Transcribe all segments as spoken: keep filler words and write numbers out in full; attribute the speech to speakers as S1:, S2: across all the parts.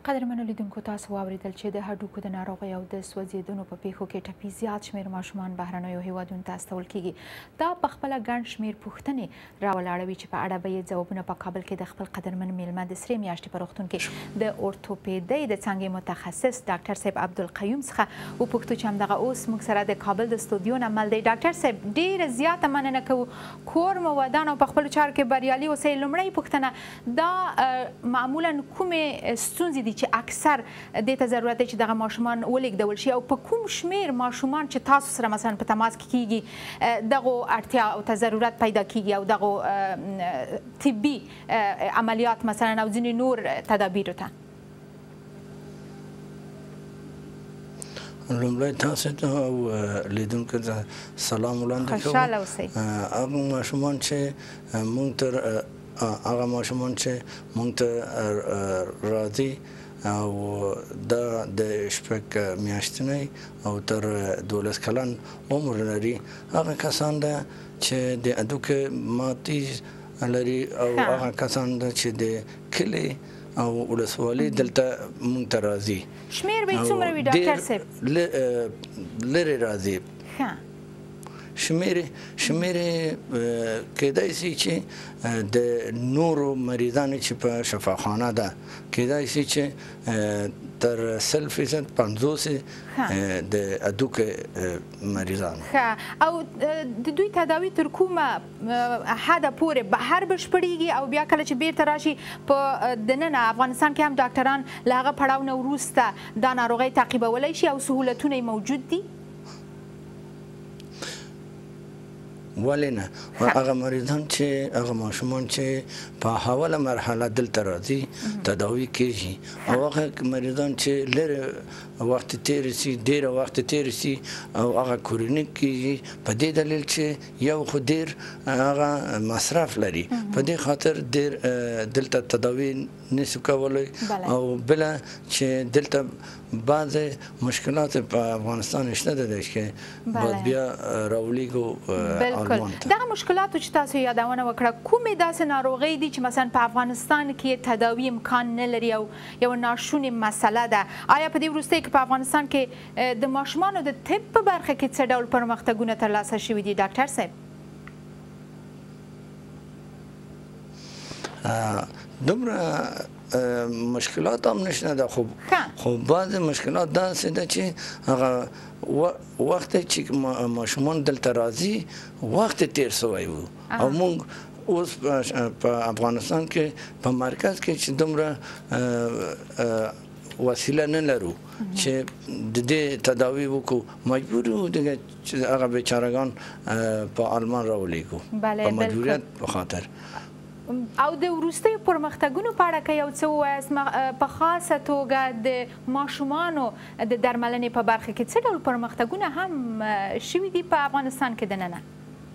S1: قدرمنو لیدونکو تاسو واوریدل چې د هډوکو د ناروغۍ او د سوځېدنو په پیښو کې ټپي زیات شمېر ماشومان بهرنیو هیوادونو ته استول کیږي. دا په خپله ګڼ شمېر پوښتنې راولاړوي چې په اړه به یې ځوابونه په کابل کې د خپل قدرمن میلمه د سرې میاشتې په روغتون کې د اورتوپیدۍ د څانګې متخصص ډاکټر صاحب عبدالقیوم څخه وپوښتو چې همدغه اوس موږ سره د کابل د استودیو نه مل دی. ډاکټر صاحب ډېره زیاته مننه کوو، کور مو ودان او په خپلو چارو کې بریالي اوسئ. لومړۍ پوښتنه دا معمولا کومې ستونزې دي چې اکثر دې ته ضرورت دی چې دغه ماشومان ولېږدول شي، او په کوم شمېر ماشومان چې تاسو سره مثلا په تماس کې کیږي دغو اړتیا او ته ضرورت پیدا کیږي او دغو طبي عملیات مثلا او ځینې نور تدابیرو ته؟
S2: لومړی تاسو ته او لیدونکو ته سلام وړاندې کوم.
S1: خوشحاله اوسئ.
S2: هغه ماشومان چې موږ ته هغه ماشومان چې موږ ته راځي او دا د شپږ میاشتنۍ او تر دولس کلن عمر لري، هغه کسان ده چې د هډوکو ماتې لري او هغه کسان ده چې د کلي او ولسوالۍ دلته موږ ته راځي.
S1: شمېر به یې څومره وي ډاکټر صاحب؟
S2: لرې راځي. شمېرې شمېرې کیدای شي چې د نورو مریضانو چې په شفاخانه ده کیدای شي چې تر سل فیصد پنځوس د هډوکو مریضانو.
S1: ښه، او د دوی تداوي تر کومه حده پورې بهر بشپړېږي او بیا کله چې بیرته راشي په دننه افغانستان کې هم ډاکټران له هغه پړاو نه وروسته دا ناروغۍ تعقیبولی شي او سهولتونه یې موجود دي؟
S2: ولې نه؟ هغه مریضان چې هغه ماشومان چې په اوله مرحله دلته راځي تداوي کیږي، او هغه مریضان چې لرې وخت تیر شي ډېره وخت تیر شي او هغه کرونیک کیږي په دې دلیل چې یو خو ډېر هغه مصرف لري، په دې خاطر ډېر دلته تداوي نشو کولی، او بله چې دلته بعضې مشکلات په افغانستان شته ده چې باید بیا راولیږو.
S1: دغه مشکلاتو چې تاسو یادونه وکړه، کومې داسې ناروغۍ دي چې مثلا په افغانستان کې تداوي امکان نه لري او یو ناشونې مسله ده؟ آیا په دې وروستیو کې په افغانستان کې د ماشومانو د طب په برخه کې څه ډول پرمختګونه ترلاسه شوي دي ډاکټر صاحب؟
S2: دومره مشکلات هم نشته ده، خو خو بعض مشکلات داسې ده چې هغه وخت چې ماشومان دلته راځي وخت تیر سوی و، او موږ اوس په افغانستان کې په مرکز کې چې دومره وسیله نه لرو چې د دې تداوي وکړو، مجبور یو چې هغه بیچارهګان په آلمان راولیږو په مجبوریت په خاطر.
S1: او د وروستیو پرمختګونو په اړه که یو څه ووایاست، په خاصه توګه د ماشومانو د درملنې په برخه کې څه ډول پرمختګونه هم شوي دي په افغانستان کې دننه؟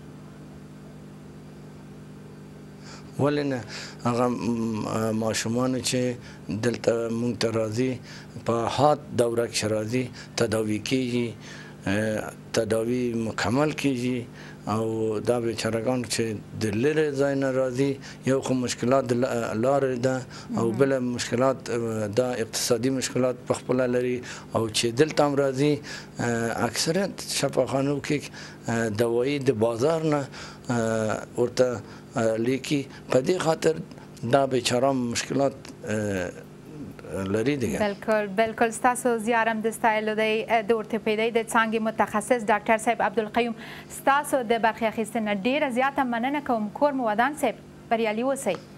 S2: ولې نه؟ هغه ماشومانو چې دلته موږ ته راځي په هات دوره کې راځي تداوي کیږي، تداوي مکمل کیږي، او دا بیچارهګان چې د لرې ځای نه راځي یو خو مشکلات د لارې ده، او بله مشکلات دا اقتصادي مشکلات په خپله لري، او چې دلته هم راځي اکثریت شفاخانو کې دوایي د بازار نه ورته لیکي، په دې خاطر دا بیچاره مشکلات لري دیگه.
S1: بالکل بالکل. ستاسو زیارم د ستایلو دی د اورتوپیدۍ د څانګې متخصص ډاکټر صاحب عبدالقیوم، ستاسو د برخې اخیستنې ډېره زیاته مننه کوم. کور مو ودان صاحب، بریالي اوسئ.